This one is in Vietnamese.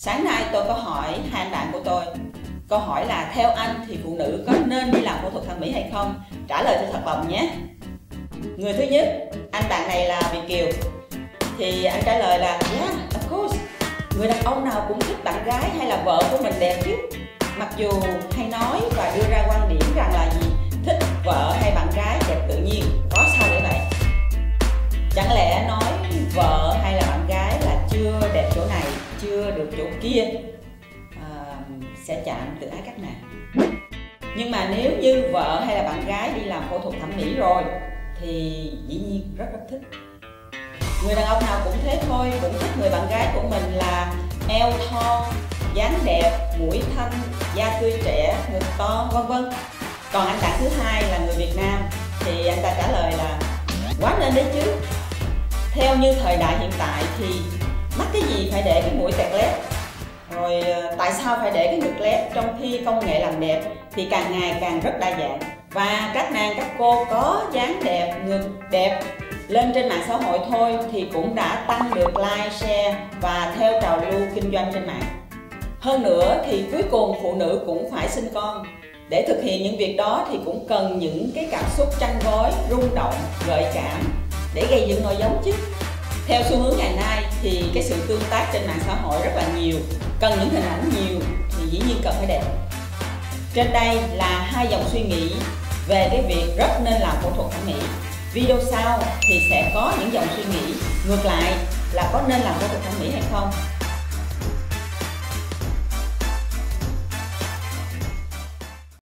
Sáng nay tôi có hỏi hai anh bạn của tôi. Câu hỏi là theo anh thì phụ nữ có nên đi làm phẫu thuật thẩm mỹ hay không? Trả lời cho thật lòng nhé. Người thứ nhất, anh bạn này là Việt Kiều. Thì anh trả lời là yeah, of course. Người đàn ông nào cũng thích bạn gái hay là vợ của mình đẹp chứ. Mặc dù hay nói và đưa ra quan điểm rằng là gì? Thích vợ hay bạn gái đẹp tự nhiên. Có sao để vậy? Chẳng lẽ nói vợ hay là bạn gái là chưa đẹp chỗ này, chưa được chỗ kia, sẽ chạm từ ái cách nào? Nhưng mà nếu như vợ hay là bạn gái đi làm phẫu thuật thẩm mỹ rồi thì dĩ nhiên rất thích. Người đàn ông nào cũng thế thôi, cũng thích người bạn gái của mình là eo thon, dáng đẹp, mũi thanh, da tươi trẻ, ngực to, vân vân. Còn anh bạn thứ hai là người Việt Nam thì anh ta trả lời là quá nên đấy chứ. Theo như thời đại hiện tại thì mắc cái gì phải để cái mũi tẹt lép, rồi tại sao phải để cái ngực lép, trong khi công nghệ làm đẹp thì càng ngày càng rất đa dạng. Và các nàng các cô có dáng đẹp, ngực đẹp lên trên mạng xã hội thôi thì cũng đã tăng được like, share và theo trào lưu kinh doanh trên mạng. Hơn nữa thì cuối cùng phụ nữ cũng phải sinh con. Để thực hiện những việc đó thì cũng cần những cái cảm xúc chăn gối, rung động, gợi cảm để gây dựng nòi giống chứ. Theo xu hướng ngày nay thì cái sự tương tác trên mạng xã hội rất là nhiều, cần những hình ảnh nhiều thì dĩ nhiên cần phải đẹp. Trên đây là hai dòng suy nghĩ về cái việc rất nên làm phẫu thuật thẩm mỹ. Video sau thì sẽ có những dòng suy nghĩ ngược lại là có nên làm phẫu thuật thẩm mỹ hay không.